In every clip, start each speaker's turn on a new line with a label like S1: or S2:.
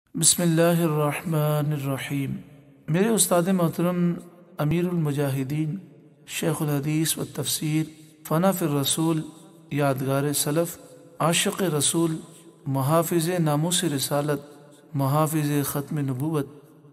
S1: بسم اللہ الرحمن الرحیم۔ میرے استاد محترم امیر المجاہدین شیخ الحدیث و تفسیر فنا فی الرسول، یادگار سلف، عاشق رسول، محافظ ناموس رسالت، محافظ ختم نبوت،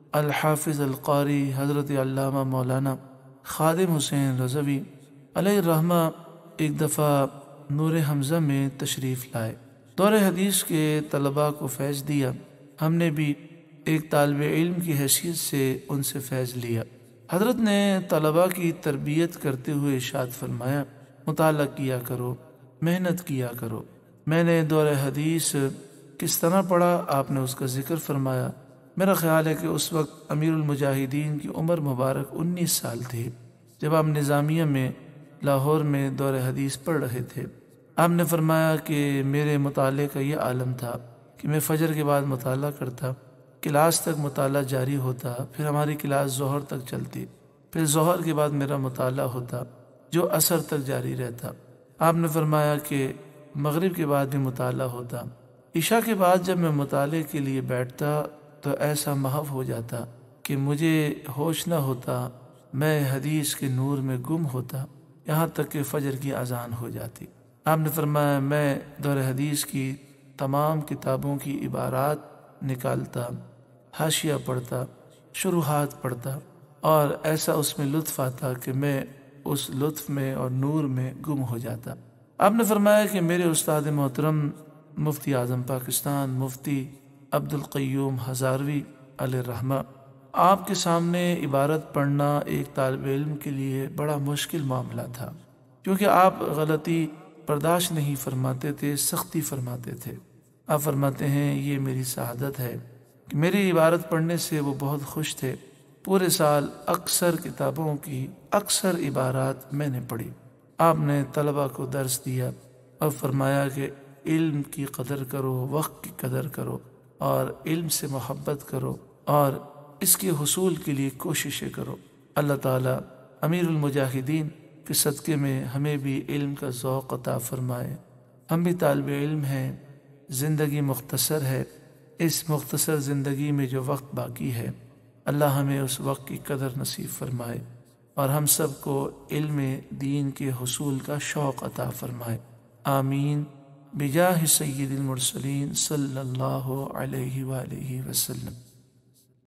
S1: الحافظ القاری حضرت علامہ مولانا خادم حسین رضوی علیہ الرحمہ ایک دفعہ نور حمزہ میں تشریف لائے۔ دور حدیث کے طلباء کو فیض دیا۔ ہم نے بھی ایک طالب علم کی حیثیت سے ان سے فیض لیا۔ حضرت نے طلباء کی تربیت کرتے ہوئے ارشاد فرمایا، مطالعہ کیا کرو، محنت کیا کرو۔ میں نے دور حدیث کس طرح پڑھا، آپ نے اس کا ذکر فرمایا۔ میرا خیال ہے کہ اس وقت امیر المجاہدین کی عمر مبارک 19 سال تھی جب آپ نظامیہ میں لاہور میں دور حدیث پڑھ رہے تھے۔ آپ نے فرمایا کہ میرے مطالعے کا یہ عالم تھا کہ میں فجر کے بعد مطالعہ کرتا، کلاس تک مطالعہ جاری ہوتا، پھر ہماری کلاس ظہر تک چلتی، پھر ظہر کے بعد میرا مطالعہ ہوتا جو عصر تک جاری رہتا۔ آپ نے فرمایا کہ مغرب کے بعد بھی مطالعہ ہوتا۔ عشاء کے بعد جب میں مطالعے کے لیے بیٹھتا تو ایسا محو ہو جاتا کہ مجھے ہوش نہ ہوتا، میں حدیث کے نور میں گم ہوتا، یہاں تک کہ فجر کی اذان ہو جاتی۔ آپ نے فرمایا میں دور حدیث کی تمام کتابوں کی عبارات نکالتا، حاشیہ پڑھتا، شروحات پڑھتا، اور ایسا اس میں لطف آتا کہ میں اس لطف میں اور نور میں گم ہو جاتا۔ آپ نے فرمایا کہ میرے استاد محترم مفتی اعظم پاکستان مفتی عبدالقیوم ہزاروی علیہ الرحمہ، آپ کے سامنے عبارت پڑھنا ایک طالب علم کے لیے بڑا مشکل معاملہ تھا، کیونکہ آپ غلطی برداشت نہیں فرماتے تھے، سختی فرماتے تھے۔ آپ فرماتے ہیں یہ میری سعادت ہے کہ میری عبارت پڑھنے سے وہ بہت خوش تھے۔ پورے سال اکثر کتابوں کی اکثر عبارات میں نے پڑھی۔ آپ نے طلباء کو درس دیا اور فرمایا کہ علم کی قدر کرو، وقت کی قدر کرو، اور علم سے محبت کرو، اور اس کے حصول کے لیے کوششیں کرو۔ اللہ تعالیٰ امیر المجاہدین کے صدقے میں ہمیں بھی علم کا ذوق عطا فرمائے۔ ہم بھی طالب علم ہیں، زندگی مختصر ہے، اس مختصر زندگی میں جو وقت باقی ہے اللہ ہمیں اس وقت کی قدر نصیب فرمائے، اور ہم سب کو علم دین کے حصول کا شوق عطا فرمائے۔ آمین بجاہ سید المرسلین صلی اللہ علیہ وآلہ وسلم۔